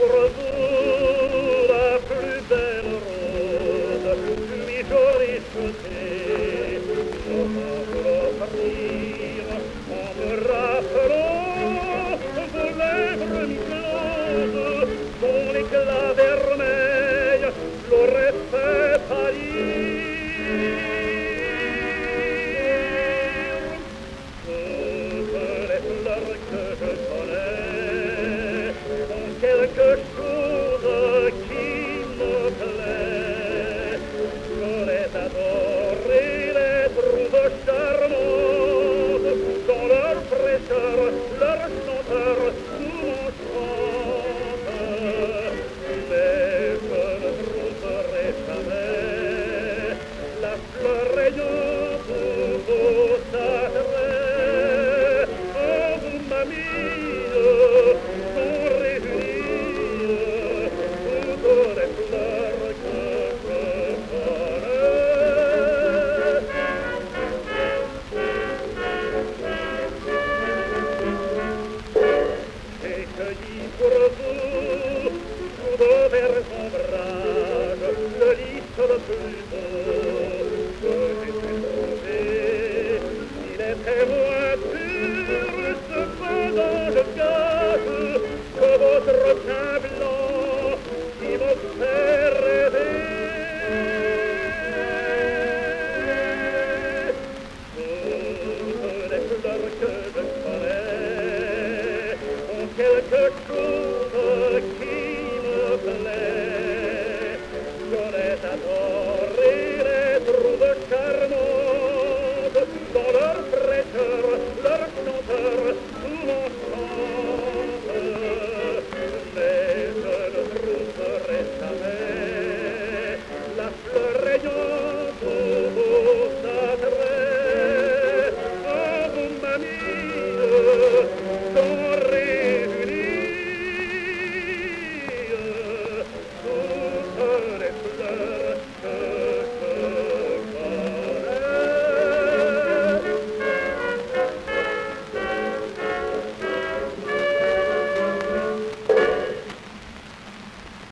pour vous la plus belle rose, lui j'aurais souhaité pour vous l'offrir en me rappelant vos lèvres mi-closes, dont l'éclat vermeil l'aurait fait pâlir. Toutes les fleurs que je connais ont quelque chose qui me plaît. Je les adore et les trouve charmantes dans leur fraîcheur, leur senteur tout m'enchante. Mais je ne trouverai jamais la fleur rayonnante de vos attraits. Oh, vous, mamie, sont réunies toutes les fleurs que je connais. J'ai cueilli pour vous de verre